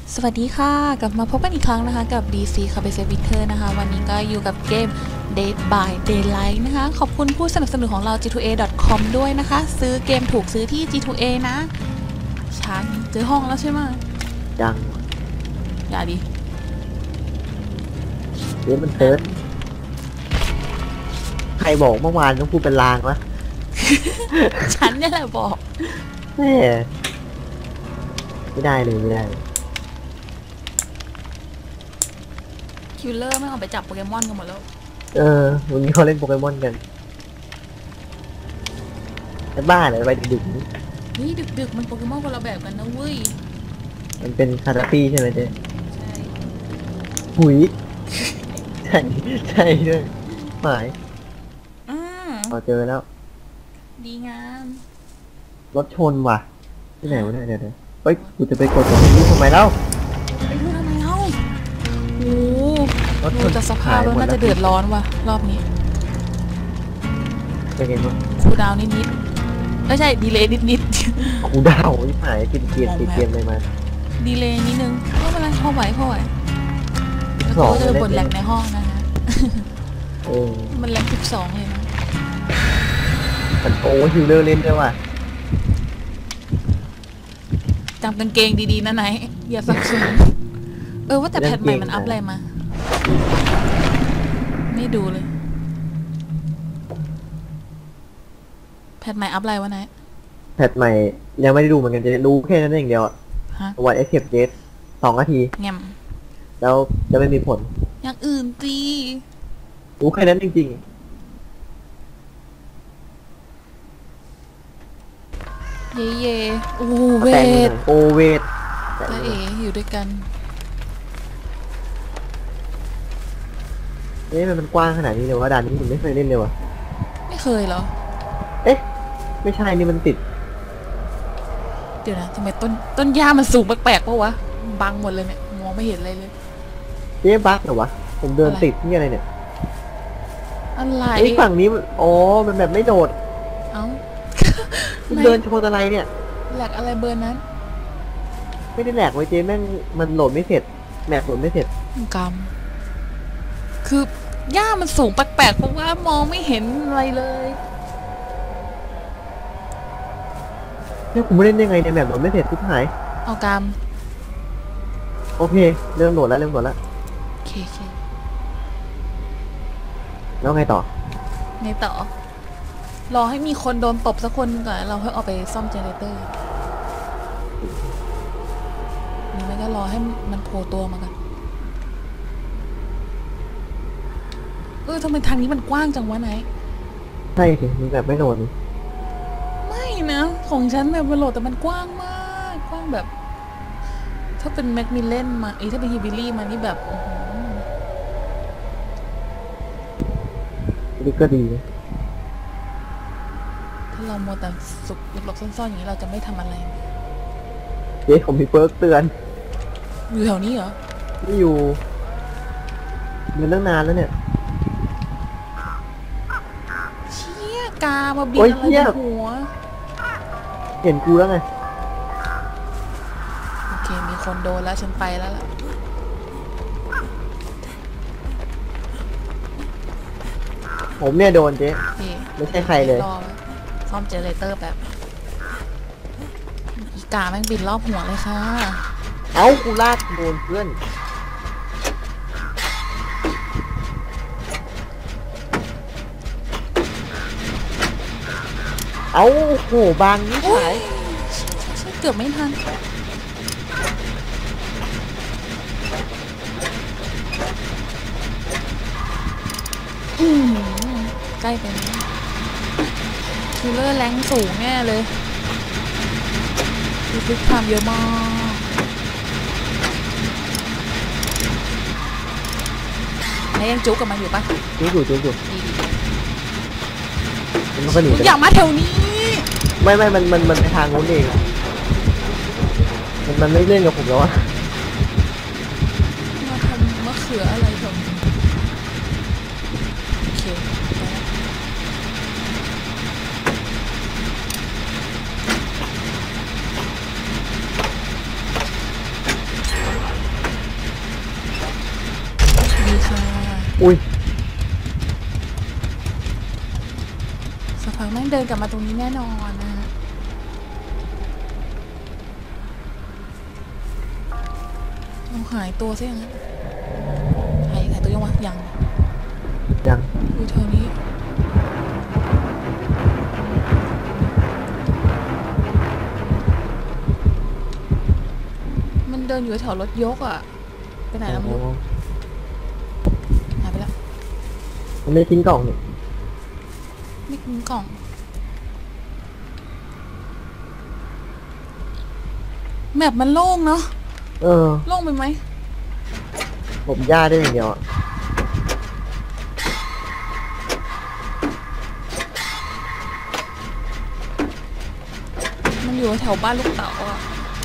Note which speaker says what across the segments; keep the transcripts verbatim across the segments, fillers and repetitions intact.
Speaker 1: สวัสดีค่ะกลับมาพบกันอีกครั้งนะคะกับ ดี ซี Cafe Winter นะคะวันนี้ก็อยู่กับเกม Dead by Daylight นะคะขอบคุณผู้สนับสนุนของเรา จี ทู เอ ดอท คอม ด้วยนะคะซื้อเกมถูกซื้อที่ จี ทู เอ นะช้างเจอห้องแล้วใช่ไหม
Speaker 2: ยัง
Speaker 1: อย่าดิ
Speaker 2: เดี๋ยวมันเทิร์นใครบอกเมื่อวานต้องพูดเป็นลางวะ
Speaker 1: ฉันนี่แหละบอก
Speaker 2: แม่ไม่ได้เลยไม่ได้
Speaker 1: คิลเลอร์ไม่เอาไปจับโปเกมอนกันหมดแล้ว
Speaker 2: เออวันนี้เขาเล่นโปเกมอนกันแต่บ้าเลยไปดึก
Speaker 1: ๆเฮ้ยดึกๆมันโปเกมอนคนละแบบกันนะเว้ย
Speaker 2: มันเป็นคาราตี้ใช่ไหมเจ๊
Speaker 1: ใช่
Speaker 2: หุยใช่ใช่ด้วยหมาย
Speaker 1: อืม
Speaker 2: พอเจอแล้ว
Speaker 1: ดีงาม
Speaker 2: รถชนว่ะที่ไหนวะเนี่ยเดี๋ยวเฮ้ยกูจะไปกดตรงนี้ทำไมเล่า
Speaker 1: ไปดูทำไมเล่าโอ้ดูจะสภาพแล้วน่าจะเดือดร้อนว่ะรอบนี้
Speaker 2: เป็นไงบ้าง
Speaker 1: คูดาวนิดๆไม่ใช่ดีเลย์นิด
Speaker 2: ๆคูดาวที่หายกินเกียร์ติดเกียร์อะไรมา
Speaker 1: ดีเลย์นิดนึงก็เป็นไรพอไหวพอไหวแล้วก็เจอบนแหลกในห้องนะคะมันแหลกสิบสองเลยนะ
Speaker 2: มันโอ้ฮิวเลอร์เล่นด้วยว่ะ
Speaker 1: จำกางเกงดีๆนะไหนอย่าสับสนเออว่าแต่แพทใหม่มันอัพอะไรมาไม่ดูเลยแพทใหม่อัพอะไรวะไหน
Speaker 2: แพทใหม่ยังไม่ได้ดูเหมือนกันจะดูแค่นั้นเองเดียวอะวันเอ็กเซปเจสสองนาที
Speaker 1: แง่ม
Speaker 2: แล้วจะไม่มีผล
Speaker 1: อย่างอื่นตี
Speaker 2: ดูแค่นั้นจริง
Speaker 1: ๆเย่เย่โอ้เวท
Speaker 2: โอเวท
Speaker 1: และเออยู่ด้วยกัน
Speaker 2: เอ๊ะมันกว้างขนาดนี้เลยว่าด่านนี้ผมไม่เคยเล่นเลยวะ
Speaker 1: ไม่เคยเหรอ
Speaker 2: เอ๊ะไม่ใช่นี่มันติด
Speaker 1: เดี๋ยวนะทำไมต้นต้นหญ้ามันสูงแปลกๆปะวะบังหมดเลยเนี่ยมองไม่เห็นอะไรเลย
Speaker 2: เจ๊บั๊กเหรอวะผมเดินติดนี่อะไรเนี่ย
Speaker 1: อะไร
Speaker 2: ไอ้ฝั่งนี้อ๋อมันแบบไม่โดด
Speaker 1: เอ้า
Speaker 2: เดินชนอะไรเนี่ย
Speaker 1: แหลกอะไรเบอร์นั้น
Speaker 2: ไม่ได้แหลกไว้เจ๊แม่งมันโหลดไม่เสร็จแมปโหลดไม่เสร็จ
Speaker 1: กรรมคือหญ้ามันสูงแปลกๆเพราะว่ามองไม่เห็นอะไรเลย
Speaker 2: เนี่ยผมไม่เล่นยังไงเนี่ยแมปโหลดไม่เสร็จทุกหาย
Speaker 1: เอากรรม
Speaker 2: โอเคเริ่มโหลดแล้วเริ่มโหลดแล้ว
Speaker 1: โอเคโอเค
Speaker 2: แล้วไงต่อ
Speaker 1: ไงต่อรอให้มีคนโดนตบสักคนก่อนเราค่อยเอาไปซ่อมเจเนเรเตอร์นี่ไม่ก็รอให้มันโผล่ตัวมากันเออทำไมทางนี้มันกว้างจังวะไหน
Speaker 2: ใช่สิมันแบบไม่โหลด
Speaker 1: ไม่นะของฉันแบบมันโหลดแต่มันกว้างมากกว้างแบบถ้าเป็นแม็กมิลเลนมาไอ้ถ้าเป็นฮิบิลี่มานี่แบบ
Speaker 2: นี่ก็ดี
Speaker 1: ถ้าเราโมแต่สุกหลบๆซ่อนๆอย่างนี้เราจะไม่ทำอะไร
Speaker 2: เจ๊ผมมีเปิร์กเตือน
Speaker 1: อยู่แถวนี้เหรอ
Speaker 2: ไม่อยู่มันตั้งนานแล้วเนี่ย
Speaker 1: เชี่ยกามาบินอะไรในหัว
Speaker 2: เห็นกูแล้วไง
Speaker 1: โอเคมีคนโดนแล้วฉันไปแล้วล่ะ
Speaker 2: ผมเนี่ยโดนเจ๊ไม่ใช่ใครเลย
Speaker 1: ซ่อมเจเนเรเตอร์แบบอีกาแม่งบินรอบหัวเลยค่ะ
Speaker 2: เอ้ากูลากโดนเพื่อนเอ้าโหบางนี่สาย
Speaker 1: เกือบไม่ทันอืมใกล้ไปคิลเลอร์แรงสูงแน่เลยคือทุกทำเยอะมากแล้วยังจุกกับมันอยู่ปะ
Speaker 2: จุกอยู่จุกอยู่มันก็หนี
Speaker 1: อยากมาแถวนี้
Speaker 2: ไม่ไม่มันมันมันไปทางนู้นเองมันมันไม่เล่นกับผมแล้วอะ
Speaker 1: มาทำมะเขืออะไรแถวนี้โอเค
Speaker 2: อุ้ย
Speaker 1: สักพักแม่งเดินกลับมาตรงนี้แน่นอนนะฮะเราหายตัวซะอย่างนั้นหายหายตัวยังวะยัง
Speaker 2: ยัง
Speaker 1: อยู่แถวนี้มันเดินอยู่แถวรถยกอ่ะไปไหนแล้วไม่รู้หายไปแล้ว
Speaker 2: มันไม่ทิ้งกล่องนี่
Speaker 1: ไม่กินกล่องแมปมันโล่งเนาะ
Speaker 2: เออ
Speaker 1: โล่งไปไหม
Speaker 2: ผมย่าได้อย่างเดียวอะ
Speaker 1: มันอยู่แถวบ้านลูกเต๋าอ่ะ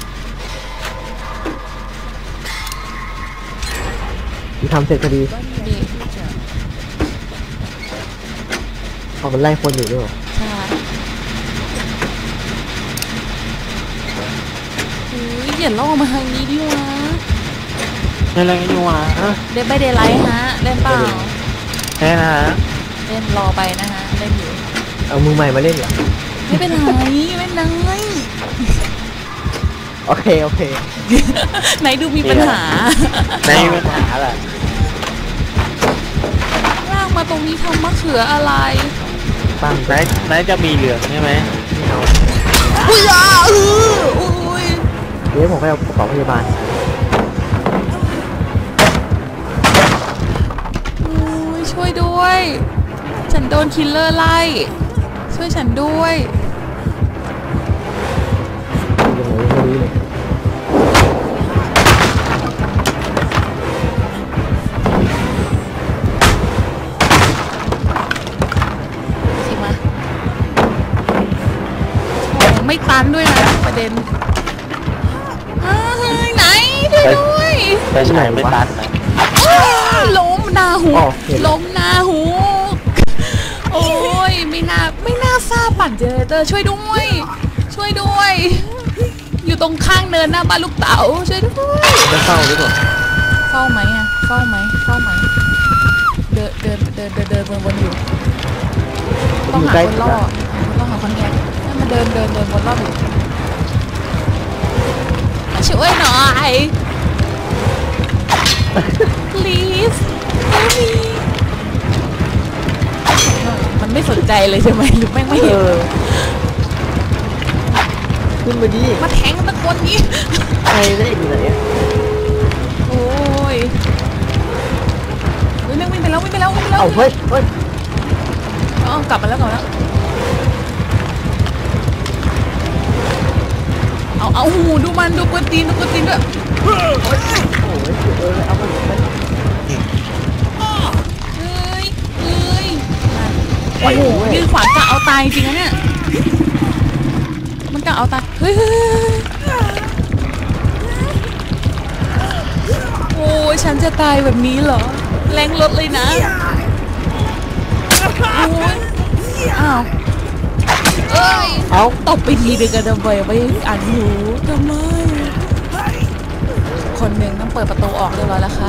Speaker 2: ที่ทำเสร็จพอดี
Speaker 1: ดี
Speaker 2: พอมันไล่คนอยู่ด้วย
Speaker 1: ใช่เฮ้ยอย่าล่อมาทางนี้ดิวะ
Speaker 3: เล่นอะไรกันอยู่วะ
Speaker 1: เดนไปเดย์ไลท์ฮะเล่นเปล่า
Speaker 3: แค่นะฮะ
Speaker 1: เล่นรอไปนะฮะเล่นอยู่
Speaker 2: เอามือใหม่มาเล่นเหรอ
Speaker 1: ไม่เป็นไรไม่เป็นไร
Speaker 2: โอเคโอเค
Speaker 1: ไหนดูมีปัญหา
Speaker 3: ในปัญหาแหละ
Speaker 1: ลากมาตรงนี้ทำมะเขืออะไร
Speaker 2: ปั้ง
Speaker 3: ไหนไหนจะมีเหลืองใช่ไหม
Speaker 2: ไม่เอา
Speaker 1: อุ้ยอ่ะเอออุ้ย
Speaker 2: เดี๋ยวผมไปเอากระเป๋าพยาบาล
Speaker 1: อุ้ยช่วยด้วย ฉันโดนคิลเลอร์ไล่ ช่วยฉันด้วย
Speaker 2: ยังไงไม่รู้เลย
Speaker 1: สิมาโอ้ไม่ตันด้วยนะประเด็นเฮ้ยไหนด้วยด้วย
Speaker 3: แต่ฉันไม่ตัดนะ
Speaker 1: อ้าวล้มหน้าหู
Speaker 2: อ๋อเห็น
Speaker 1: ล้มหน้าหู โอ้ยไม่น่าไม่น่าทราบปั่นเจเนเรเตอร์ช่วยด้วย ช่วยด้วย อยู่ตรงข้างเนินหน้าบ้านลูกเต๋าช่วยด้วย
Speaker 2: จะเศร้าหรือเปล่า
Speaker 1: เฝ้าไหมอะเฝ้าไหมเฝ้าไหมเดินเดินเดินเดินเดินวนๆอยู่ ต้องหาคนล่อต้องหาคนแทงให้มันเดินเดินเดินวนรอบอยู่มาช่วยหน่อย please help me มันไม่สนใจเลยใช่ไหมหรือแม่งไม่
Speaker 2: เอ
Speaker 1: เห็น
Speaker 2: อขึ้นมาดิ
Speaker 1: มาแทงตะคนนี้
Speaker 2: ใครได้อยู่ไหนอะ
Speaker 1: โอ้ยเฮ้ยแม่งวิ่งไปแล้ววิ่งไปแล้ววิ่งไปแล้ว
Speaker 2: เอาเฮ้ยเฮ้ย
Speaker 1: อ๋อกลับมาแล้วกลับมาแล้วเอาเอาหูดูมันดูกวนตีนดูกวนตีนด้วย
Speaker 2: โอ้ยเออเอามาไป
Speaker 1: เอ้ยเอ้ย
Speaker 2: โอ้
Speaker 1: โอ้
Speaker 2: โห
Speaker 1: โหยืนขวางกะเอาตายจริงนะเนี่ยมันกะเอาตายเฮ้ยเฮ้ยเฮ้ยโอ้ยฉันจะตายแบบนี้เหรอแรงลดเลยนะโอ้ยอ้าวเอ้ย
Speaker 2: เอา
Speaker 1: ตบไปทีเดียวกันทำไมไม่อ่านหูทำไมคนหนึ่งต้องเปิดประตูออกเรียบร้อยแล้วค่ะ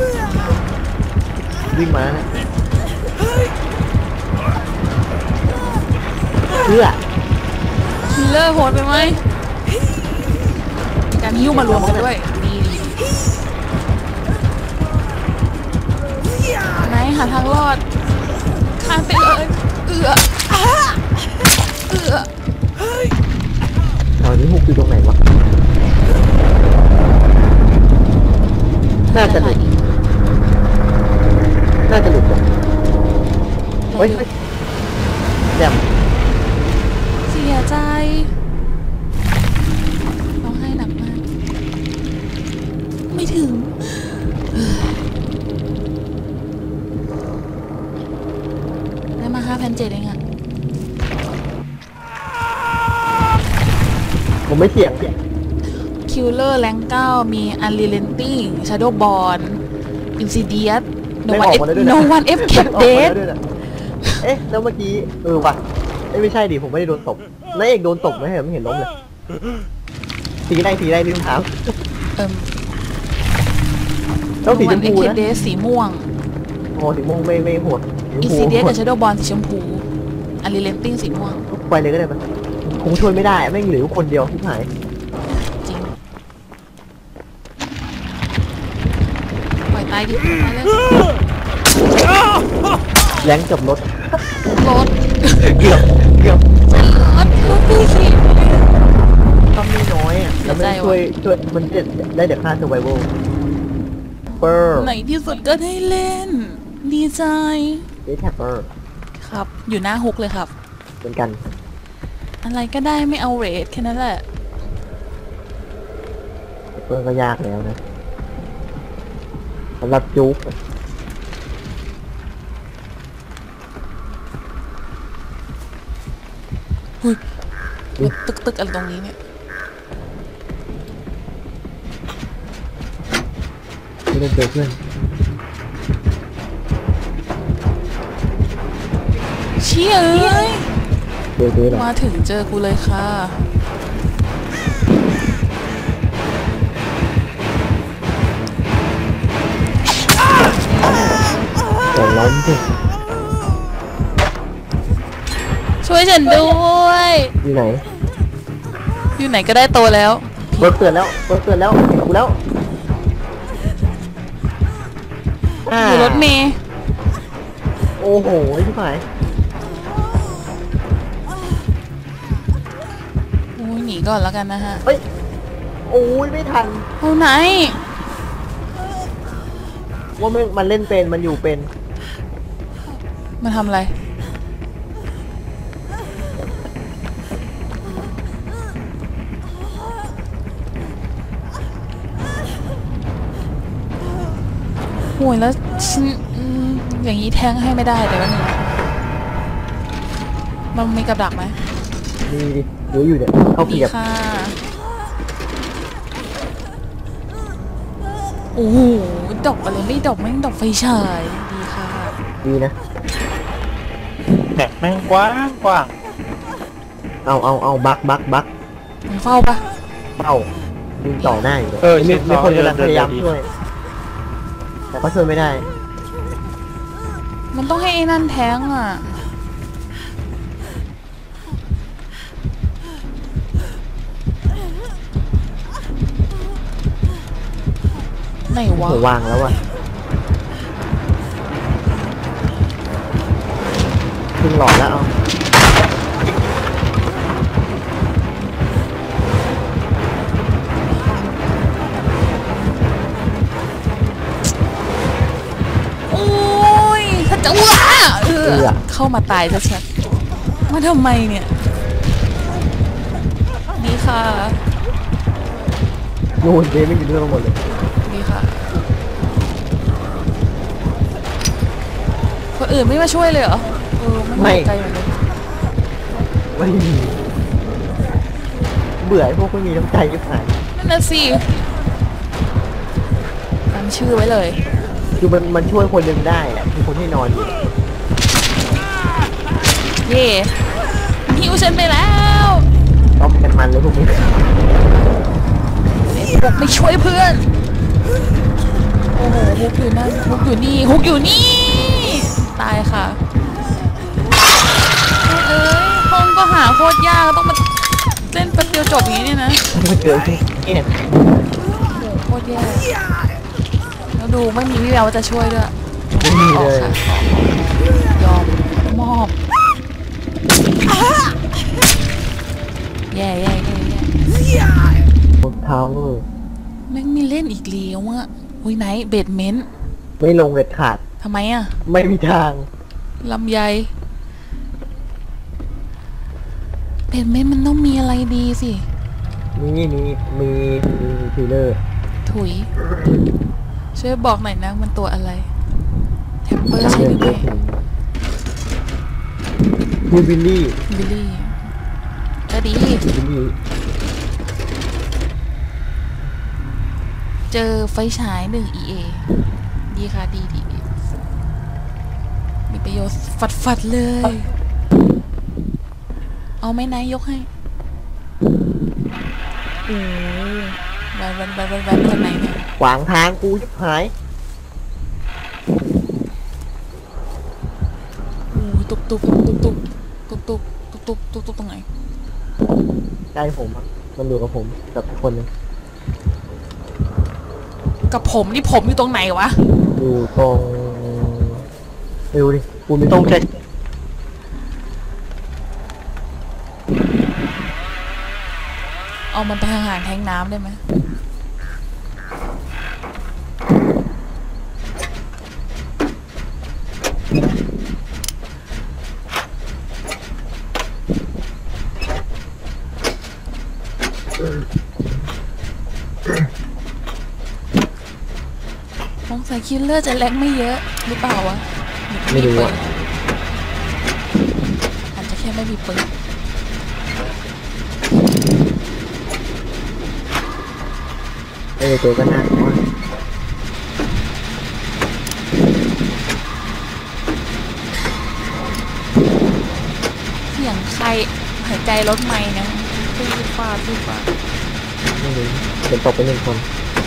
Speaker 2: วิ่งมานะเพื่อ
Speaker 1: คิลเลอร์โหดไปไหมมีการหิ้วมารวมกันด้วยดีไหนหาทางรอดข้ามไปเลยเอือเอือ
Speaker 2: แถวนี้ฮุกอยู่ตรงไหนวะน่าจะหลุดน่าจะหลุดว่ะเฮ้ยเฮ้ยแจ่ม
Speaker 1: เสียใจร้องไห้หนักมากไม่ถึงได้มาห้าพันเจ็ดเองอะ
Speaker 2: ผมไม่เสี่ยง
Speaker 1: คิลเลอร์แรงเก้ามีอันรีเลนติ้งชาโดว์บอลอินซิเดียสโน
Speaker 2: ไม่
Speaker 1: วัน
Speaker 2: ออก
Speaker 1: เอฟ
Speaker 2: มาแล้วด้วย
Speaker 1: โน
Speaker 2: นะ
Speaker 1: วันเอฟแคป
Speaker 2: ออก
Speaker 1: เด
Speaker 2: มา
Speaker 1: ท
Speaker 2: แล้วด้วยนะเอ๊ะแล้วเมื่อกี้เออว่ะเอ้ยไม่ใช่ดิผมไม่ได้โดนตบนายเอกโดนตบไม่เห็นไม่เห็นล้มเลยสีได้สีได้ลืมถาม
Speaker 1: เอิ่ม
Speaker 2: แล้วสีชมพู
Speaker 1: เอฟแคป
Speaker 2: นะ
Speaker 1: เดทสีม่วง
Speaker 2: โอ้สีม่วงไม่ไม่โหด
Speaker 1: อิซิเดียกับชาโดบอลสีชมพูอาริเลนติ้งสีม่วง
Speaker 2: ไปเลยก็ได้ปะคงช่วยไม่ได้ไม่งเหลือคนเดียวที่หาย
Speaker 1: จริงปล่อยตายดิปล่อยตายเลย
Speaker 2: แรงกับรถ
Speaker 1: รถ
Speaker 2: เกือบเกือบ
Speaker 1: รถรถพี่ขี่
Speaker 2: ทำไม่น้อยอ่ะแล้วมัน
Speaker 1: เสียใจว่ะ
Speaker 2: ช่วยช่วยมันจะได้แต่ค่า survival เปอร์
Speaker 1: ไหนที่สุดก็ได้เล่น ดีใจ
Speaker 2: เดทแท็บเปอร์
Speaker 1: ครับ อยู่หน้าฮุกเลยครับ
Speaker 2: เหมือนกัน
Speaker 1: อะไรก็ได้ไม่เอาเรทแค่นั้นแหละ
Speaker 2: เปอร์ก็ยากแล้วนะสำหรับจุ๊ก
Speaker 1: ตึกตึกอะไรตรงนี้เนี่ย
Speaker 2: ไม่ได้เจอเพื่อน
Speaker 1: เชี่ยเอ้ย
Speaker 2: เจอเจอหรอ
Speaker 1: มาถึงเจอกูเลยค่ะ
Speaker 2: แต่ร้อนสิ
Speaker 1: ช่วยฉันด้วย
Speaker 2: อยู่ไหน
Speaker 1: อยู่ไหนก็ได้โตแล้ว
Speaker 2: เบิร์ดเตือนแล้วเบิร์ดเตือนแล้วเห็นกูแล้วอ่า
Speaker 1: อยู่รถเมย์
Speaker 2: โอ้โหที่หาย
Speaker 1: โอ้ยหนีก่อนแล้วกันนะฮะ
Speaker 2: เฮ้ยโอ้ยไม่ทัน
Speaker 1: เอาไหน
Speaker 2: ว่ามันมันเล่นเป็นมันอยู่เป็น
Speaker 1: มาทำอะไร โอ้ยแล้วฉันอืมอย่างนี้แทงให้ไม่ได้แต่ว่าหนึ่งมันมีกับดักไหม
Speaker 2: มีดิหรืออยู่เนี่ยเข้า
Speaker 1: ดี
Speaker 2: เกียบ
Speaker 1: ค่ะ โอ้โหดอกอะไรไม่ดอกแม่งดอกไฟฉายดีค่ะ
Speaker 2: ดีนะ
Speaker 3: แหนกแม่งกว้างกว้าง
Speaker 2: เอาเอาเอาบักบักบัก
Speaker 1: มันเฝ้าปะ
Speaker 2: เบ้ายิงต่อหน้าอยู่เลย
Speaker 3: เออ
Speaker 2: มี
Speaker 3: ชื่อ
Speaker 2: มี
Speaker 3: เขา
Speaker 2: คน
Speaker 3: เดิ
Speaker 2: กำลั
Speaker 3: น
Speaker 2: ง
Speaker 3: เดิ
Speaker 2: พ
Speaker 3: น
Speaker 2: ยายาม
Speaker 3: ดี
Speaker 2: ช่วย แต่ก็ช่วยไม่ได้
Speaker 1: มันต้องให้ไอ้นั่นแทงอ่ะ ไหนวะ
Speaker 2: หัววางแล้วอ่ะขึ้นหลอดแล้วเอา
Speaker 1: โอ้ยถ้าจะว้าเออเข้ามาตายชัดๆมาทำไมเนี่ย ดีค่ะ
Speaker 2: โยนเดไม่อยู่เรื่องหมดเลย
Speaker 1: ดีค่ะ คนอื่นไม่มาช่วยเลยเหรอ เออมันหายใจเหมือนกัน
Speaker 2: ไม่มีเบื่อไอ้พวกไม่มีน้ำใจยุบหาย
Speaker 1: นั่นน่ะสิตั้งชื่อไว้เลย
Speaker 2: คือมันมันช่วยคนหนึ่งได้แหละคือคนที่นอนอยู่
Speaker 1: เย่หิวฉันไปแล้ว
Speaker 2: ต้อมกันมันเลยพวกนี้
Speaker 1: บอกไม่ช่วยเพื่อน โอ้โหฮุกอยู่นั่นฮุกอยู่นี่ฮุกอยู่นี่ ตายค่ะเอ้ยห้องก็หาโคตรยากต้องมาเล่นแป๊บเดียวจบอย่างนี้เนี่ยนะ
Speaker 2: มาเจอที่เอ็น
Speaker 1: โอ้โหโคตรแย่แล้วดูไม่มีวิแววว่าจะช่วยด้วย
Speaker 2: ไม่มี
Speaker 1: อ
Speaker 2: เล
Speaker 1: อก
Speaker 2: ย
Speaker 1: ค่ะยอมมอบแย่แย่แย่แย่
Speaker 2: รองเท้าเลย
Speaker 1: แม่งมีเล่นอีกแล้วอะอุ้ยไหนเบดเมนต์
Speaker 2: ไม่ลงเด็ดขาด
Speaker 1: ทำไมอะ
Speaker 2: ไม่มีทาง
Speaker 1: ลำไยเบดเมนต์มันต้องมีอะไรดีสิ
Speaker 2: นี่มีมีมีทีเลอร์
Speaker 1: ถุย ช่วยบอกหน่อยนะมันตัวอะไรแทปเปอร์
Speaker 2: จำ
Speaker 1: ใช่
Speaker 2: เรื่
Speaker 1: ห
Speaker 2: อ
Speaker 1: รื
Speaker 2: ง
Speaker 1: อ
Speaker 2: เย
Speaker 1: ไม่
Speaker 2: อะถึงคือบิลลี่
Speaker 1: บิลลี่ก็ดี
Speaker 2: บิลลี่
Speaker 1: เจอไฟฉายหนึ่ง อี เอ ดีค่ะดีดีมีประโยชน์ฟัดฟัดๆเลย เอาไหมนายยกให้โอ้แวนแวนแวนแวนแวนจากไหนเนี่ย
Speaker 2: ขวางทางกูชิบหาย
Speaker 1: ตุบตุบตุบตุบตุบตุบตุบตุบตุบตรงไหน
Speaker 2: ใกล้ผมอ่ะมันอยู่กับผมกับคนนึง
Speaker 1: กับผมนี่ผมอยู่ตรงไหนวะ
Speaker 2: อยู่ตรงไม่รู้ดิกูมีตรงเช็ค
Speaker 1: เอามันไปห่างๆแทงน้ำได้ไหมสงสัยคิลเลอร์จะแรงไม่เยอะหรือเปล่าวะ
Speaker 2: ไม่รู้อ่ะ
Speaker 1: อาจจะแค่ไม่มีปืน
Speaker 2: เออตัวก็น่าว่า
Speaker 1: เสียงใครหายใจรถไม่นะพี่ฟ้าพี่ฟ้า
Speaker 2: ไม่รู้เป็นตกไปหนึ่งคน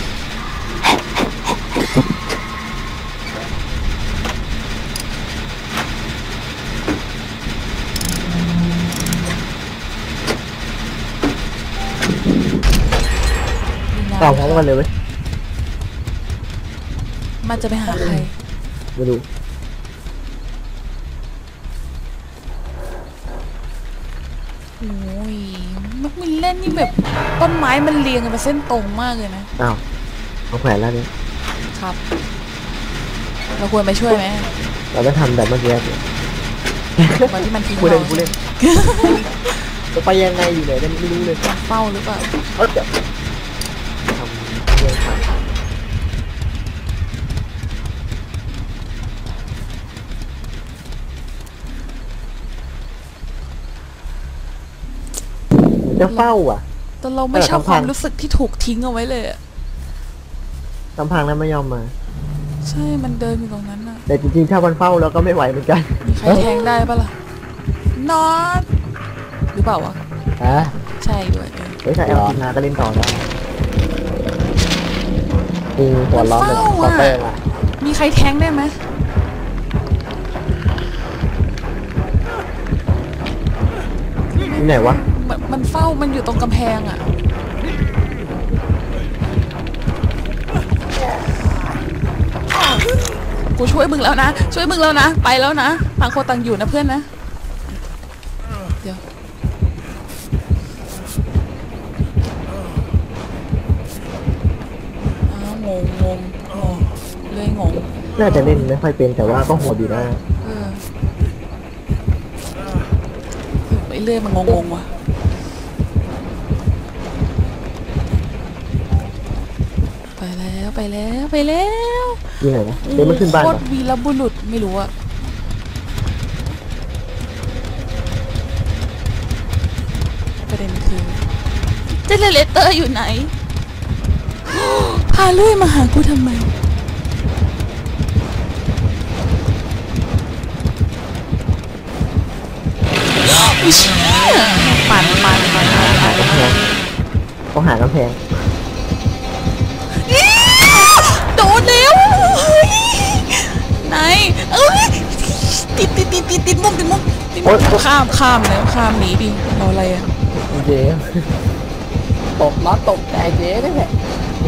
Speaker 2: ต่อพร้อมกันเลยเว้ย
Speaker 1: มันจะไปหาใคร
Speaker 2: ไม่รู้
Speaker 1: โอ้ยมันมีเล่นนี่แบบต้นไม้มันเรียงกันเป็นเส้นตรงมากเลยนะ
Speaker 2: อ้าวเอาแขวนแล้วนี่
Speaker 1: ครับเราควรไปช่วยไหม
Speaker 2: เราไม่ทำแบบเมื่อกี้เลย
Speaker 1: วันที่มันทิ้ง
Speaker 2: เราเล่นกูเล่นจะไปยังไงอยู่ไหนไม่รู้เลย
Speaker 1: เฝ้าหรือเปล่า
Speaker 2: เออจะทำเรื่องผ่านจะเฝ้าอ่ะ
Speaker 1: แต่เราไม่ชอบความรู้สึกที่ถูกทิ้งเอาไว้เลย
Speaker 2: ลำพังนั้นไม่ยอมมา
Speaker 1: ใช่มันเดินอยู่ตรงนั้นน่ะ
Speaker 2: แต่จริงๆถ้ามันเฝ้าเราก็ไม่ไหวเหมือนกัน
Speaker 1: มีใครแทงได้ปะล่ะนอตหรือเปล่าวะ
Speaker 2: อ่ะ
Speaker 1: ใช่ด้วย
Speaker 2: เฮ้ยถ้าแอลกินนาก็เล่นต่อได้อือหัวร้อนเลยคอเตอร์อ่ะ
Speaker 1: มีใครแทงได้ไหม
Speaker 2: ที่ไหนวะ
Speaker 1: มันเฝ้ามันอยู่ตรงกำแพงอ่ะกูช่วยมึงแล้วนะช่วยมึงแล้วนะไปแล้วนะต่างคนต่างอยู่นะเพื่อนนะเดี๋ยวอ้าวงงงงเลยงง
Speaker 2: น่าจะเล่นไม่ค่อยเป็นแต่ว่าก็โหดอยู่นะ
Speaker 1: เออไปเรื่อยมันงงๆว่ะไปแล้วไปแล้วไปแล้ว
Speaker 2: ยังไงนะเดี๋ยวมันขึ้นบ้าน
Speaker 1: โคตรวีรบุรุษไม่รู้อะประเด็นคือเจเนเรเตอร์อยู่ไหนพาลุยมาหากูทำไมปั่นปั่นปั่นปั่น
Speaker 2: เขาหากำแพง
Speaker 1: โดนเร็วไหนเอ้ยติดติดติดติดติดมุมติดมุมติดมุมข้ามข้ามแล้วข้ามหนีดิรออะไรอ่ะ
Speaker 2: เจ๊ตกล้อตกใจเจ๊ได้แหละ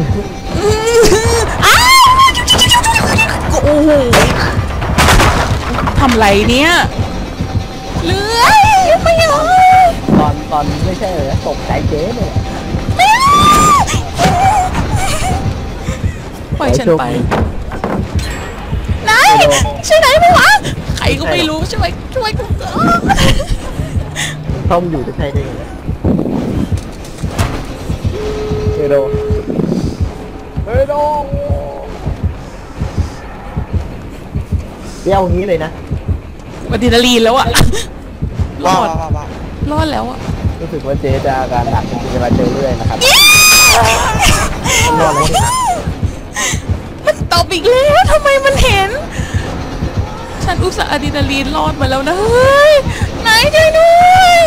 Speaker 1: โอ้โหทำไรเนี่ยเลื้อยไม่เอา
Speaker 2: ตอนตอนไม่ใช่เหรอตกใจเจ๊เลย
Speaker 1: ปล่อยฉันไปไหนช่วยไหนไปวะใครก็ไม่รู้ช่วยช่วยกูเถอะ
Speaker 2: ต้มอยู่จะใช่ได้ไงเฮโดเฮโดเดี๋ยวงี้เลยนะ
Speaker 1: อะดรีนาลีนแล้วอะรอดรอดแล้วอะ
Speaker 2: รู้สึกว่าเจ๊จะอาการหนักจริงๆจะมาเจอเรื่อยนะครับรอดแล้ว
Speaker 1: มันตบอีกแล้วทำไมมันเห็นฉันอุตส่าห์อะดรีนาลีนรอดมาแล้วนะเฮ้ยไหนช่วยด้วย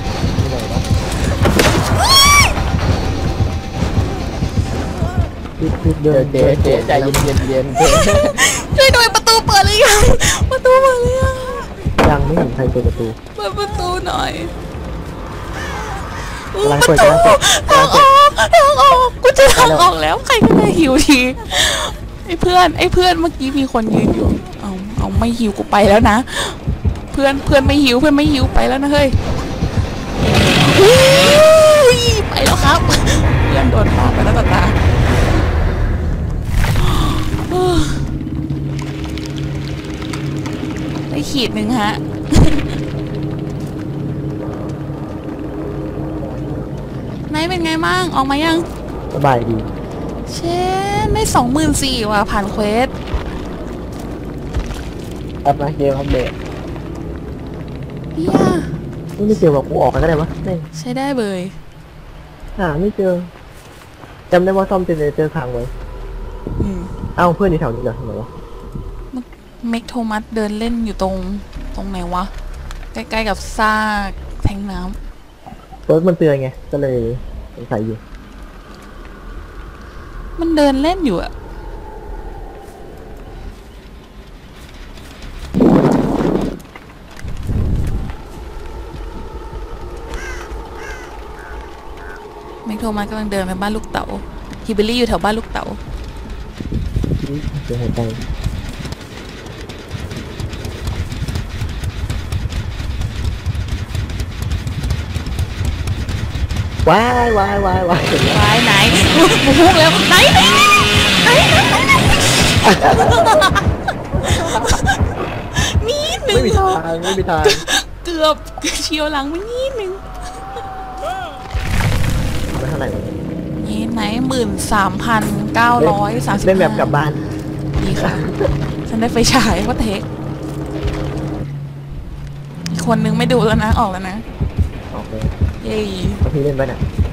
Speaker 2: เจ๊เจ๊เจ๊ใจเย็นเย็นเย็น
Speaker 1: ช่วยด้วยประตูเปิดหรือยังประตูเปิดหรือยัง
Speaker 2: ยังไม่เห็นใครเปิดประตู
Speaker 1: เปิดประตูหน่อย
Speaker 2: กำลังเปิดกำลังเปิด
Speaker 1: ทางออกทางออกกูจะทางออกแล้วใครก็ได้หิวทีไอ้เพื่อนไอ้เพื่อนเมื่อกี้มีคนยืนอยู่เอาเอาไม่หิวกูไปแล้วนะเพื่อนเพื่อนไม่หิวเพื่อนไม่หิวไปแล้วนะเฮ้ยไปแล้วครับเพื่อนโดนปอกไปแล้วต่อตาได้ขีดหนึ่งฮะนายเป็นไงมั่งออกมายัง
Speaker 2: สบายดี
Speaker 1: เชนได้สองหมื่นสี่ว่ะผ่านเควส
Speaker 2: แอปนะเกมอัปเดต
Speaker 1: เฮีย
Speaker 2: ไม่เจอบอกกูออกกันก็ได้ปะไม่
Speaker 1: ใช้ได้เบย
Speaker 2: หาไม่เจอจำได้ว่าซ่อมเจเนเรเตอร์ค้างไว้
Speaker 1: อืม
Speaker 2: เอ้าเพื่อนอยู่แถวนี้เหรอทำไมวะ
Speaker 1: เมกโทมัสเดินเล่นอยู่ตรงตรงไหนวะ ใกล้ๆกับซากแทงน้ำ
Speaker 2: รถมันเตือนไงก็เลยสงสัยอยู่
Speaker 1: มันเดินเล่นอยู่อะเมกโทมัสกำลังเดินไปบ้านลูกเต๋าฮิบิลลี่อยู่แถวบ้านลูกเต๋า
Speaker 2: นี่เสียงหัวใจว้ายวายวายวาย
Speaker 1: วายไหนหมูพุ่งแล้วไหนไหนไหนไหนนิดหนึ่
Speaker 2: ไม่
Speaker 1: ง
Speaker 2: มีทางไม่มีทาง
Speaker 1: เกือบเชียวหลังไปนิดหนึ่ง
Speaker 2: ไม่เท่าไหร่เลย
Speaker 1: นี่ไหนหมื่นสามพันเก้าร้อยสามสิบ
Speaker 2: เล่นแบบกลับบ้าน
Speaker 1: ดีค่ะ ฉันได้ไฟฉายว่าเทคอีกคนนึงไม่ดูแล้วนะออกแล้วนะ
Speaker 2: โอเค
Speaker 1: เย้
Speaker 2: พี่เล่นไปน่ะ